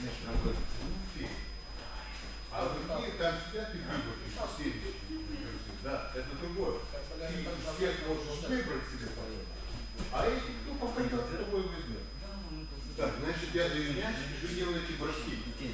А другие там сидят и бегают, да, это другое. Ты из всех можешь выбрать себе потом. А эти, кто попадет, тобой возьмет. Так, значит, я даю мяч, и вы делаете броски.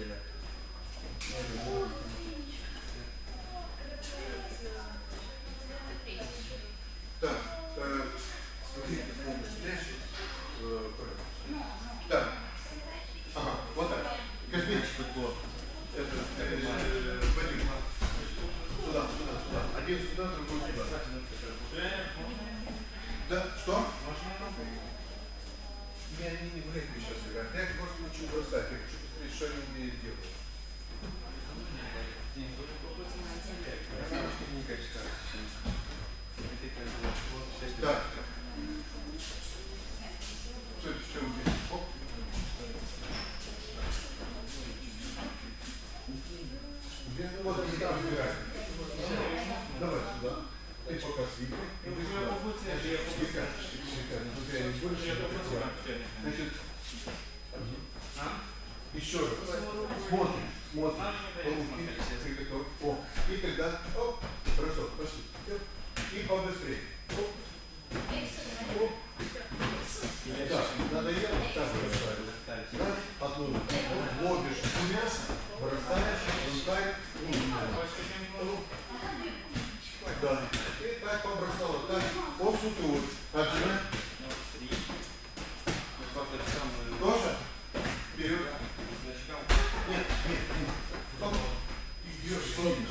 Так, смотрите, так, ага, вот так. Космический футбол. Это, Вадим, сюда. Один сюда, другой сюда. Да, что? Они не в регби сейчас играют. Я просто учу бросать. Я хочу посмотреть, что они умеют делать. Так. Что это, в чем здесь? Оп. Вот они там разбирают. Давай сюда. Ты пока свикай. Значит, еще раз. Смотришь. О, и тогда, оп, бросок, пошли. И побыстрее. Оп. Оп. Так, надоело, так бросаешь. Раз, оттуда. Вводишь мясо, бросаешь, вынкай. Да. И так побросала, так, по суту. Отжимай. Тоже? Вперед. Нет. Стоп. И бьешь ноги.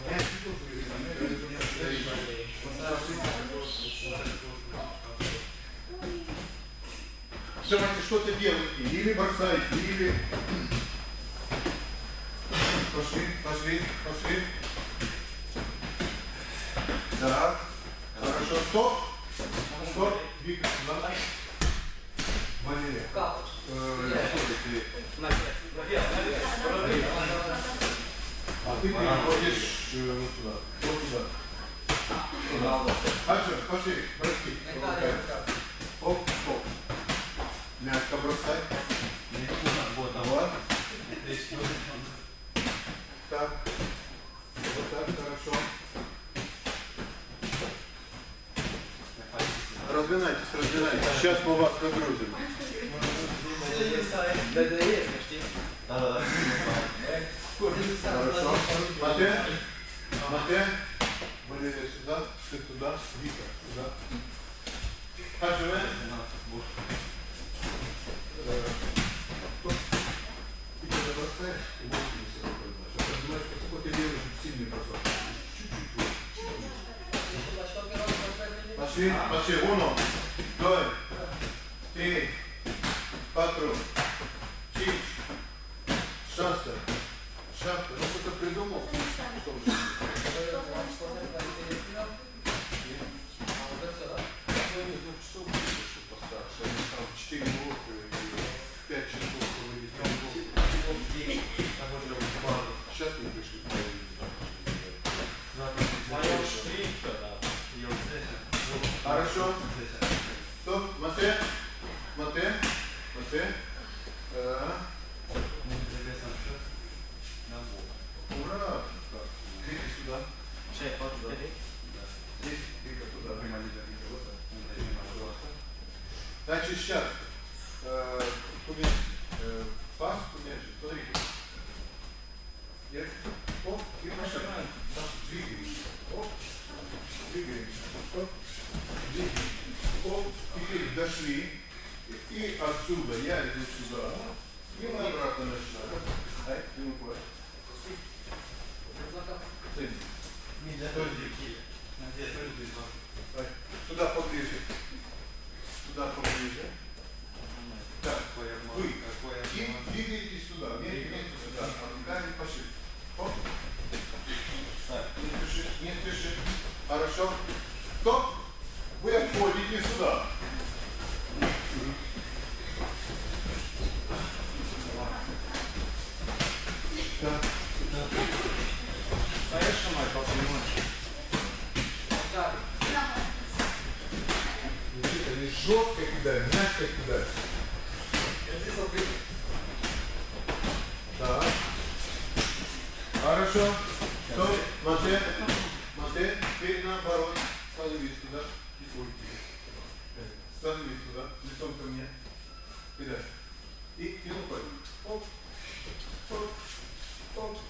Давайте что-то делайте. Или бросайте, или... Пошли. Так. Хорошо. Стоп. Двигайся. Валерия. Как? А ты переходишь вот сюда. Пошли, броски. Оп. Мягко бросай. Вот. Так. Вот так, хорошо. Разминайтесь. Сейчас мы вас нагрузим. Да. Хорошо. Матвей. Валерия сюда, ты туда, Вика сюда. Хаживай. Ты когда бросаешь, и можешь не высоко поднимаешь. Поднимаешь высоко, ты делаешь сильный бросок. Чуть-чуть. Пошли. Uno, 2, 3, 4, 5, 6. Ну что-то придумал? Часов постарше. Там 4 урока и 5 часов сейчас мы пришли. Хорошо. Стоп, Матвей. Ура! Крики сюда. Здесь крика туда. Значит, сейчас пас, смотрите. Оп, и пошли. Двигаемся. Оп, двигаемся. Оп, теперь дошли. И отсюда я иду сюда. И мы обратно начинаем. Ай, не упасть. Сюда поближе. Так, вы двигаетесь сюда, медленно сюда, а руками пошли. Оп. Так, не спеши. Хорошо. Стоп. Вы отходите сюда. Так. Конечно, мой папа. Так. Не жестко кидай, мягко кидай. Хорошо. Стоп. Мате. Мате. Теперь наоборот. Становись туда. Становись туда. Лицом ко мне. Вперед. И рукой. Оп. Оп. Оп.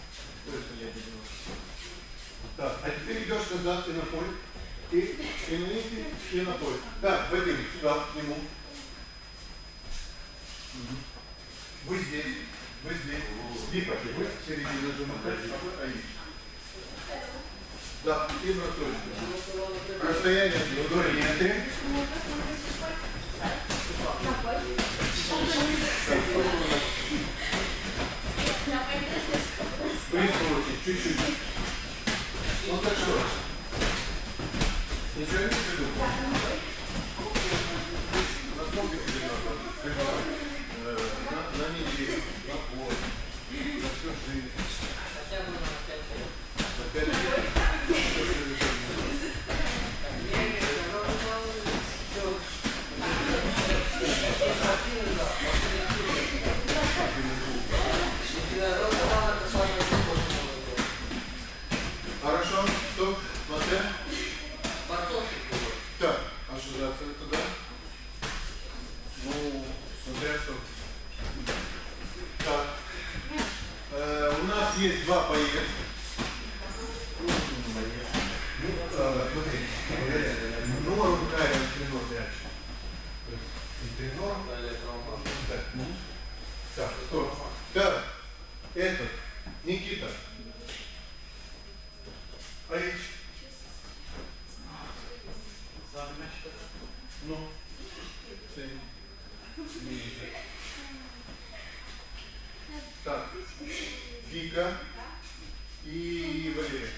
Так, а теперь идешь назад и на поле. И на нити, и на поле. Так, Вадим, сюда, к нему. Вы здесь. Вы здесь. Випайте. Вы в середине нажимаете. А вы они. Да, и бросочек. Расстояние вдоль ленты. Присмотрите, чуть-чуть. Ну так что? Ничего не придумал? Насколько придумал? На неделю, на год, на всю жизнь. Хотя бы на 5 лет. На 5 лет? Хорошо, стоп, смотри. Так, ожидаться туда. Ну, смотря что. Так. У нас есть два боец. Смотри, норм ударил тренор мяч. Тренор. Так, стоп. Так, этот, Никита. Ай. Ну, так, Вика и Валерия.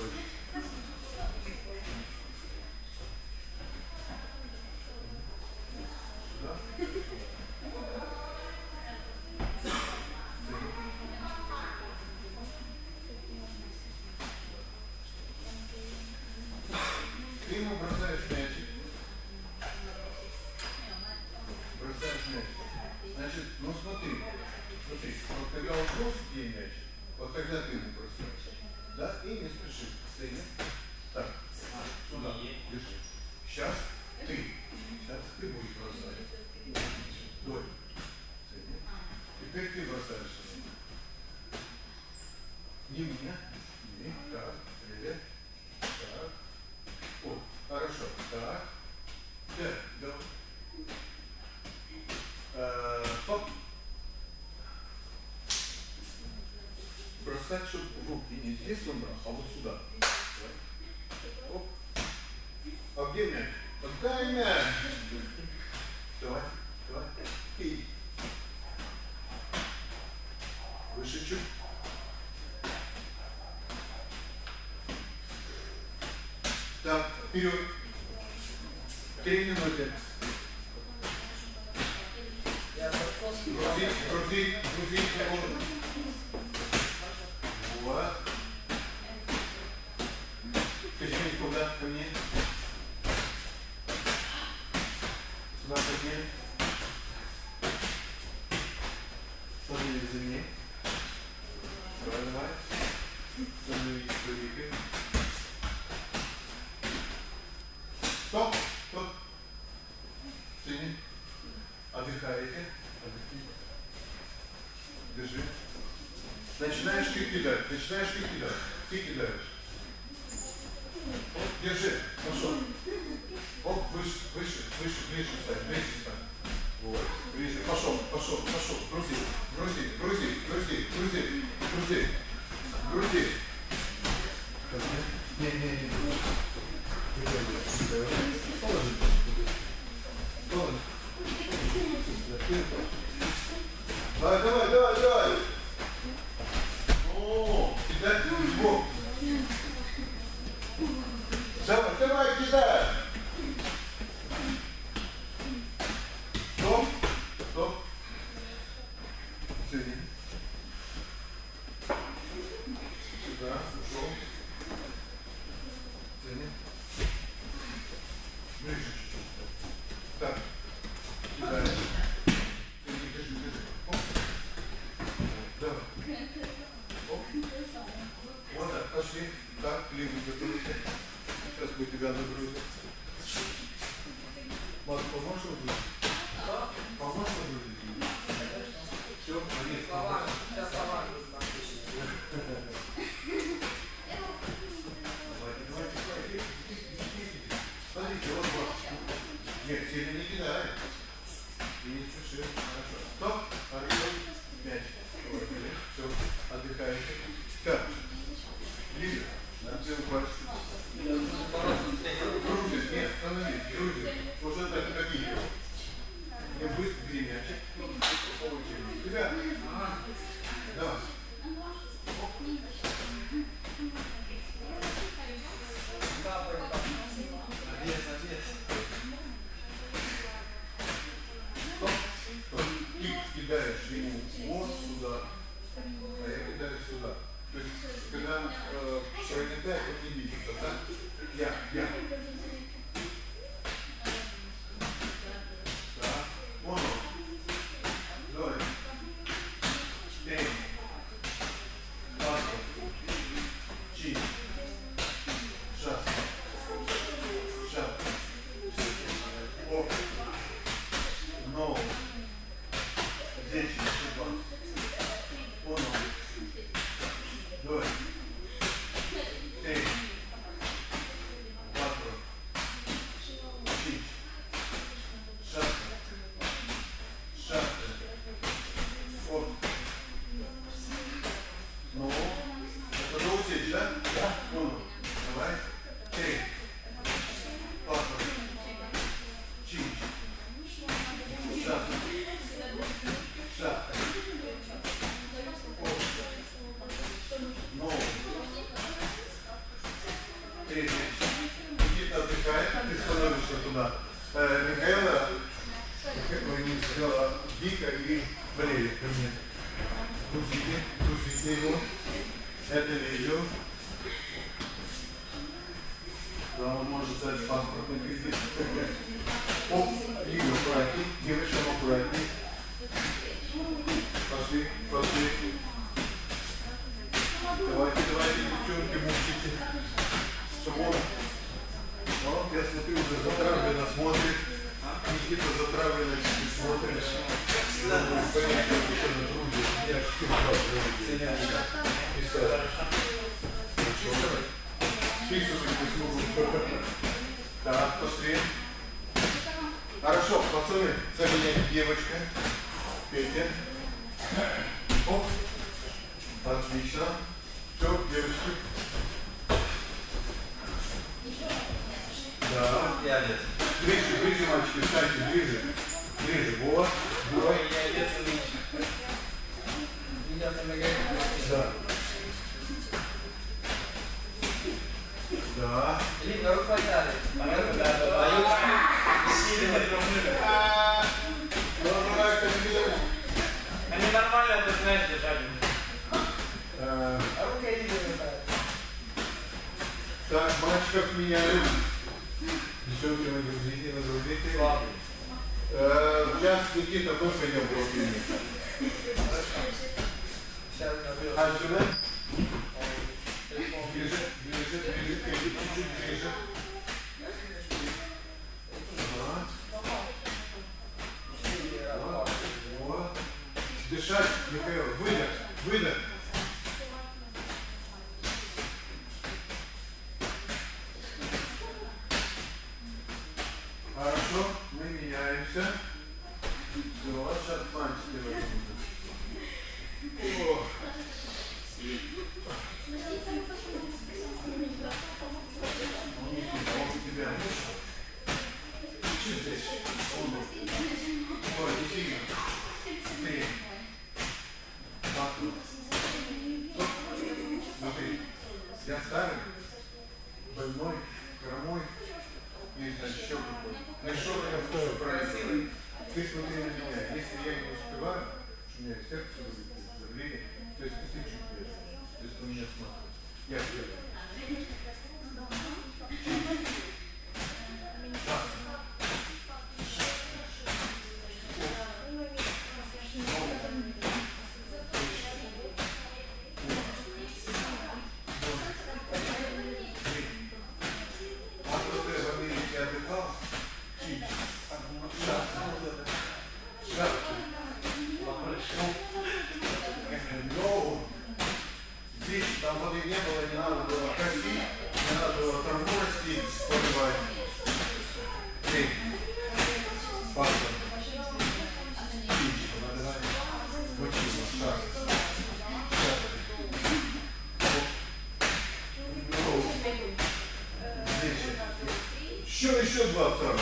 Ты ему бросаешь мячик. Бросаешь мячик. Значит, ну смотри. Смотри, вот когда он бросит ей мяч, вот тогда ты ему бросаешь. Да? И не спеши. Сцене. Так, сюда. Держи. Сейчас ты. Сейчас ты будешь бросать. Вдоль. Сцене. Теперь ты бросаешь. Не мне. Не. Так. Привет. Так. О, хорошо. Так. Так, да. Стоп. Бросать, чтобы руки не здесь он брал, а вот сюда. Оп. А где мяч? Отдай мяч. Давай, давай. И. Выше чуть. Так, вперед. 3 минуты. Грузи. Вот. Качни куда? Ко мне. Сюда ко мне. Становись за ней. Давай. Становись великой. Стоп. Цени. Отдыхаете. Держи. Начинаешь ты кидать. Ты кидаешь. Оп, держи. Пошел. Оп, выше стань. Вот. Ближе. Пошел. Грузи. Не. Положи. Давай. О, кидай в бок. Давай, кидай. Стоп. Цени. Сюда, ушел. Цени. Ближе чуть-чуть. Так. Кидай. Держи. тебя нагрузят. Марк, поможешь выгрузить? Поможешь выгрузить? Все, молись. Сейчас слова. Смотрите, вот вот. Нет, сильно не кидай. И не спеши. Хорошо. Стоп. Отбой. Мяч. Все. Отдыхаете. Так. Лиза. Где вы бачите? Грузишь. Нет, остановись. Грузишь. Уже это какие? Не быстро бери мячик. Тебя. Давай. Ты кидаешь ему вот сюда, а я кидаю сюда. То есть, когда пролетает, он не видится, да? Я. Да. Вон он. Давай. 3. 4. 6. Шаг. Оп. Но. Здесь еще 2. Вон он. Давай. 3. 4. 6. Шаг. Оп. Ну. Это до усечь, да? Да. Вон он. Давай. 3. 4. 6. Шаг. Ну. 3. Никита отдыхает, ты становишься туда. Михаила, как вы не сказала, Вика и Валерий ко мне. Тусите его. Это видео. Да, он может стать паспортный кредит. Оп, Лига аккуратней, девочкам аккуратней. Пошли. Давайте, девчонки, мучите. Чтобы он, я смотрю, уже затравленно смотрит. Никита затравленно смотрит. Так, пошли. Хорошо, пацаны, заменяйте девочка. Пейте. Оп. Отлично. Все, девочки. Да. Ближе, мальчики, встаньте, ближе. Вот. Ой, я одет меньше. Да. Да. Лина, руку подали. Они нормально, ты знаешь, держали. А рука Лина. Так, мальчиков меняют. Девчонки, нагрузите. Сейчас, Никита, мы пойдем просто. Отсюда. Ближе, чуть-чуть ближе. Вот. Дышать, Михаил, выдох. Хорошо, мы меняемся. Все, сейчас мальчики возьмут. Он тебя. Чуть здесь. Ой, не сильно. 3. 2. Смотри. Я старый, больной, хромой. Есть еще какой. Ну что я скажу правильно? Ты смотри на меня. Если я не успеваю, у меня сердце будет давление, то есть ты чувствуешь. То есть у меня смотрит. Я первый. еще 2 сразу.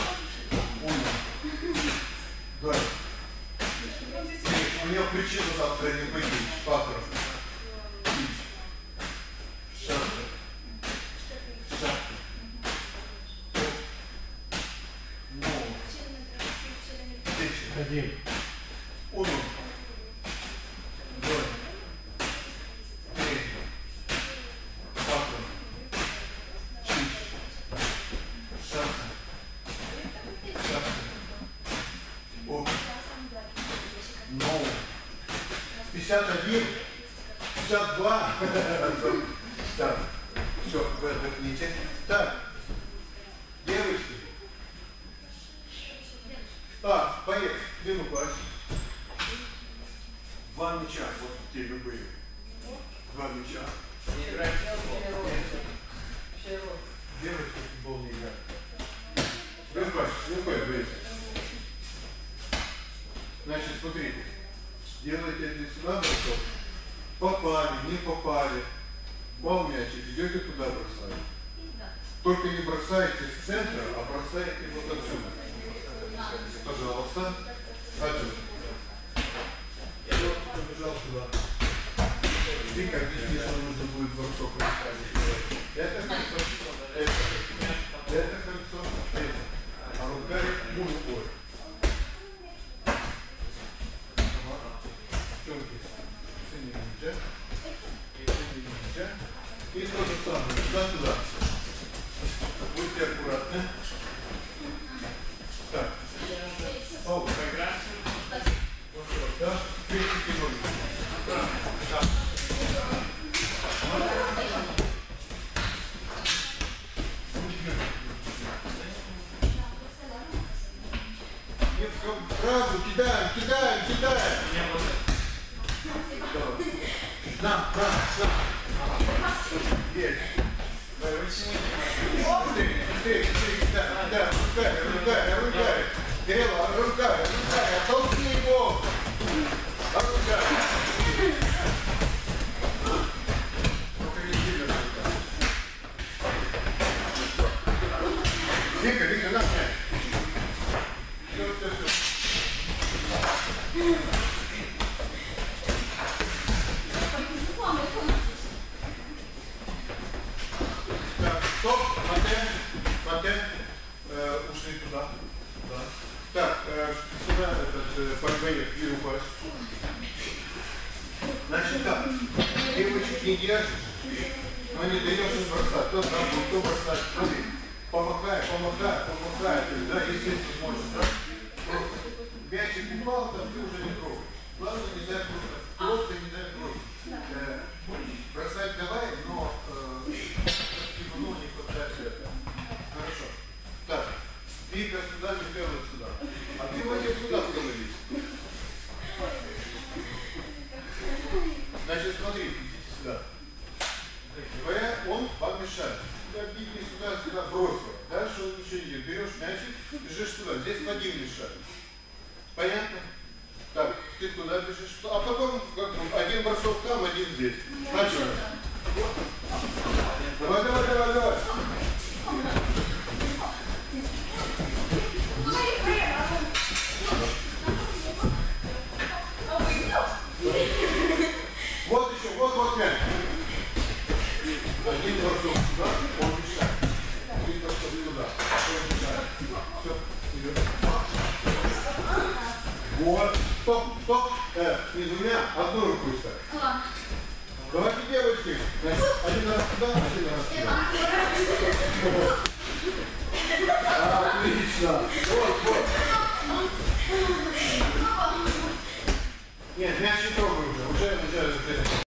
Давай. У меня причина завтра не пойти. Папа. Шапка. Шапка. Ну. Один. Уно. Два. Три. Папа. Чиш. Шапка. Шапка. Оп. Ну. 51. 52. Так. Все, вы отдохните. Так. Девочки. Поехали. Где мы пасть? 2 мяча. Вот те любые. 2 мяча. Не играть. Девочки в футбол не играют. Разбавь. Значит, смотрите. Делайте для сюда бросок. Попали, не попали. Бал мячик, идете туда бросаете. Только не бросайте с центра, а бросаете вот отсюда. Пожалуйста. Отсюда. Побежал сюда. Ты как объяснишь, что нужно будет бросок бросать. Это кольцо. Это кольцо. Это. А рука рукой. И то же самое, туда-туда. Будьте аккуратны. Так. Пауза. Да? Пересеки ноги. Да. Сразу кидаем. На. Есть. Рукай. Кирилла, рукай. Оттолкни его. Рукай. Вика, на мяч. Все. Так, стоп, Матен, ушли туда. Да. Так, сюда подвоек, и упасть. Значит так, девочек не держишь, но не даешь им бросать. Кто там будет, кто бросать, смотри. Помахай, да, если можешь, да. Мячик упал, там ты уже не трогаешь. Главное, не дай бросать. Просто не дай бросать. Бросать давай, но не хватает это. Хорошо. Так, Вика сюда, Михаил сюда. А ты вот сюда становись. Значит, смотри, идите сюда. Он помешает. Беги сюда, бросил. Дальше он ничего не делает. Берешь мячик, бежишь сюда. Здесь Вадим мешает. Понятно? Так, ты туда бежишь. А потом один бросок там, один здесь. Начали. Давай. Вот еще, вот мяч. Один бросок сюда, он мешает. Один бросок туда, он мешает. Все, идет. Вот. Стоп. Не двумя, одной рукой ставь. Давайте, девочки. Значит, один раз туда, один раз туда. Отлично. Вот. Нет, мяч не трогай уже.